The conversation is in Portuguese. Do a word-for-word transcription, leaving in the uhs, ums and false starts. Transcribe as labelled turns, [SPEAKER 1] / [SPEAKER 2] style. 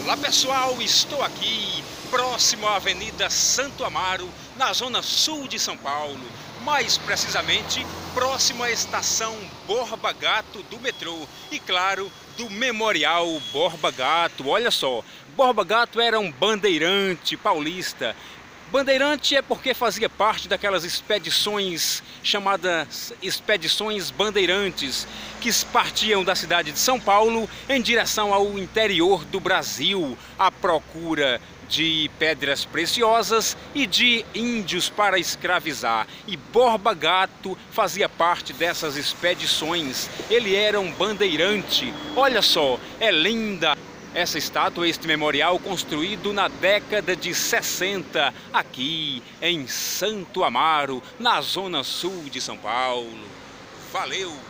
[SPEAKER 1] Olá pessoal, estou aqui próximo à Avenida Santo Amaro, na zona sul de São Paulo, mais precisamente próximo à estação Borba Gato do metrô e claro, do Memorial Borba Gato. Olha só, Borba Gato era um bandeirante paulista. Bandeirante é porque fazia parte daquelas expedições chamadas Expedições Bandeirantes, que partiam da cidade de São Paulo em direção ao interior do Brasil, à procura de pedras preciosas e de índios para escravizar. E Borba Gato fazia parte dessas expedições. Ele era um bandeirante. Olha só, é linda essa estátua, este memorial construído na década de sessenta, aqui em Santo Amaro, na zona sul de São Paulo. Valeu!